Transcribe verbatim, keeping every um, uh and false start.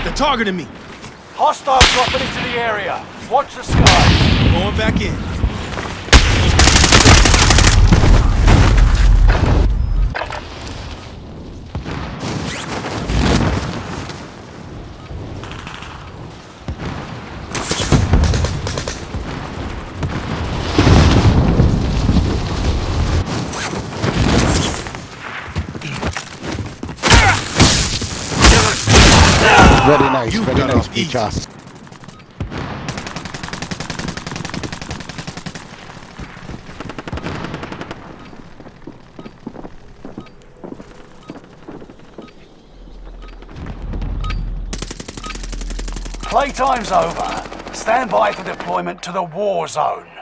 They're targeting me. Hostile dropping into the area. Watch the sky. Going back in. Very nice, You very got nice, off Pichas. Playtime's over. Stand by for deployment to the war zone.